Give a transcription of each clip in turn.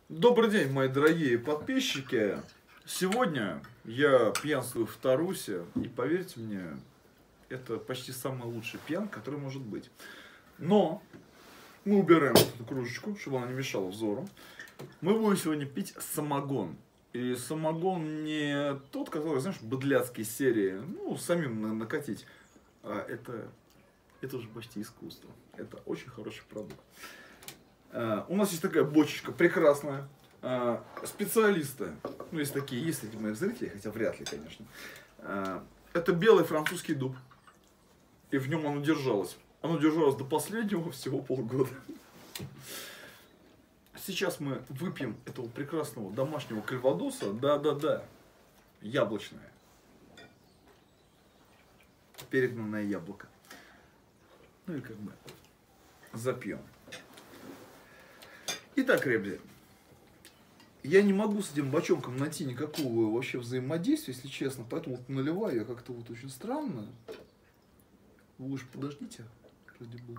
Добрый день, мои дорогие подписчики. Сегодня я пьянствую в Тарусе, и поверьте мне, это почти самый лучший пьян, который может быть. Но мы убираем эту кружечку, чтобы она не мешала взору. Мы будем сегодня пить самогон. И самогон не тот, который, знаешь, быдляцкой серии, ну, самим накатить. А это уже почти искусство. Это очень хороший продукт. У нас есть такая бочечка прекрасная. Специалисты, ну есть такие, есть среди моих зрителей, хотя вряд ли, конечно. Это белый французский дуб. И в нем оно держалось. Оно держалось до последнего, всего полгода. Сейчас мы выпьем этого прекрасного домашнего кальвадоса. Да-да-да. Яблочное. Перегнанное яблоко. Ну и как бы запьем. Итак, ребята, я не могу с этим бочонком найти никакого вообще взаимодействия, если честно, поэтому вот наливаю я как-то вот очень странно. Вы уж подождите, ради бога.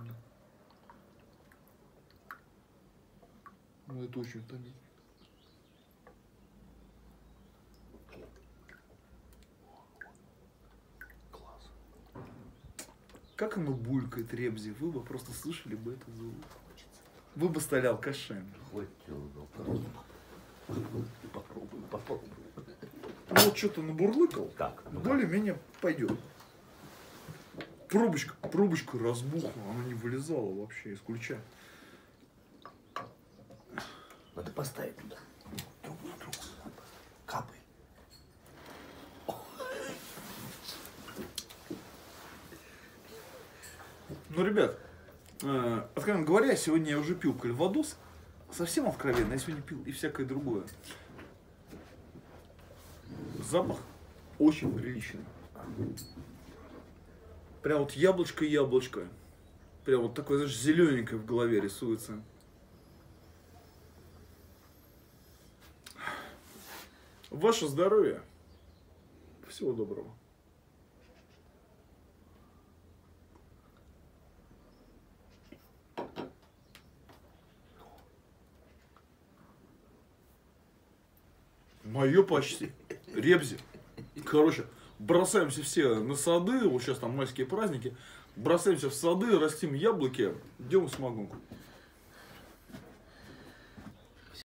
Ну это очень утомительно. Класс. Как оно булькает, ребзи, вы бы просто слышали бы этот звук. Вы бы стали алкашем. Попробуй. Ну вот что-то набурлыкал, Так, более-менее пойдет. Пробочка разбухла, она не вылезала вообще из ключа. Надо поставить туда. Другую. Капай. Ну, ребят, откровенно говоря, сегодня я уже пил кальвадос. Совсем откровенно, я сегодня пил и всякое другое. Запах очень приличный. Прям вот яблочко. Прям вот такое, знаешь, зелененькое в голове рисуется. Ваше здоровье. Всего доброго. Мое почти. Ребзи. Короче, бросаемся все на сады, вот сейчас там майские праздники, бросаемся в сады, растим яблоки, делаем самогонку.